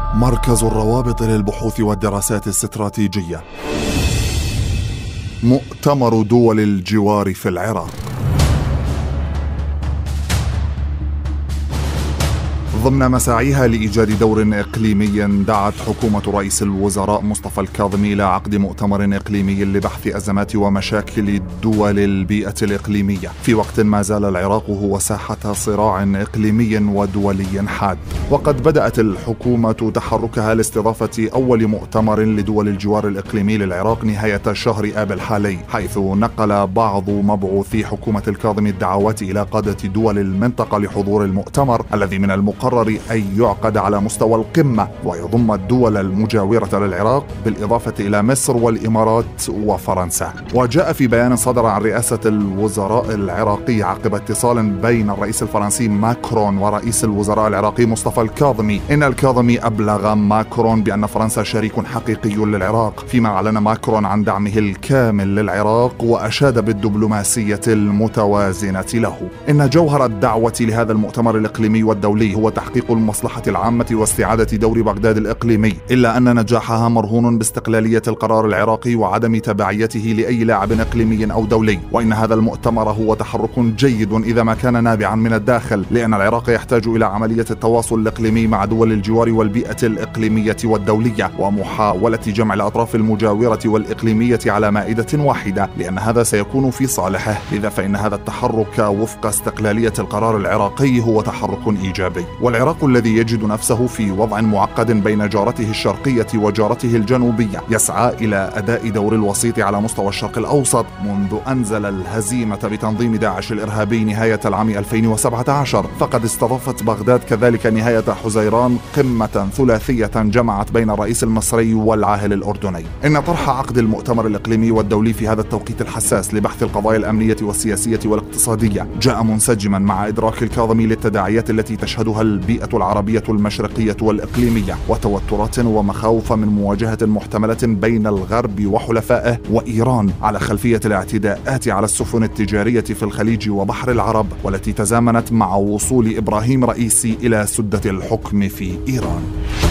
مركز الروابط للبحوث والدراسات الاستراتيجية. مؤتمر دول الجوار في العراق. ضمن مساعيها لإيجاد دور إقليمي، دعت حكومة رئيس الوزراء مصطفى الكاظمي إلى عقد مؤتمر إقليمي لبحث أزمات ومشاكل دول البيئة الإقليمية، في وقت ما زال العراق هو ساحة صراع إقليمي ودولي حاد. وقد بدأت الحكومة تحركها لاستضافة أول مؤتمر لدول الجوار الإقليمي للعراق نهاية شهر آب الحالي، حيث نقل بعض مبعوثي حكومة الكاظمي الدعوات إلى قادة دول المنطقة لحضور المؤتمر الذي من المقرر أن يعقد على مستوى القمة ويضم الدول المجاورة للعراق بالإضافة إلى مصر والإمارات وفرنسا. وجاء في بيان صدر عن رئاسة الوزراء العراقي عقب اتصال بين الرئيس الفرنسي ماكرون ورئيس الوزراء العراقي مصطفى الكاظمي، إن الكاظمي أبلغ ماكرون بأن فرنسا شريك حقيقي للعراق، فيما أعلن ماكرون عن دعمه الكامل للعراق وأشاد بالدبلوماسية المتوازنة له. إن جوهر الدعوة لهذا المؤتمر الإقليمي والدولي هو تحقيق المصلحة العامة واستعادة دور بغداد الإقليمي، إلا أن نجاحها مرهون باستقلالية القرار العراقي وعدم تبعيته لأي لاعب إقليمي أو دولي. وإن هذا المؤتمر هو تحرك جيد إذا ما كان نابعا من الداخل، لأن العراق يحتاج إلى عملية التواصل الإقليمي مع دول الجوار والبيئة الإقليمية والدولية، ومحاولة جمع الأطراف المجاورة والإقليمية على مائدة واحدة، لأن هذا سيكون في صالحه. لذا فإن هذا التحرك وفق استقلالية القرار العراقي هو تحرك إيجابي. والعراق الذي يجد نفسه في وضع معقد بين جارته الشرقية وجارته الجنوبية يسعى إلى أداء دور الوسيط على مستوى الشرق الأوسط منذ أنزل الهزيمة بتنظيم داعش الإرهابي نهاية العام 2017. فقد استضافت بغداد كذلك نهاية حزيران قمة ثلاثية جمعت بين الرئيس المصري والعاهل الأردني. إن طرح عقد المؤتمر الإقليمي والدولي في هذا التوقيت الحساس لبحث القضايا الأمنية والسياسية والاقتصادية جاء منسجما مع إدراك الكاظمي للتداعيات التي تشهدها البيئة العربية المشرقية والإقليمية، وتوترات ومخاوف من مواجهة محتملة بين الغرب وحلفائه وإيران على خلفية الاعتداءات على السفن التجارية في الخليج وبحر العرب، والتي تزامنت مع وصول إبراهيم رئيسي إلى سدة الحكم في إيران.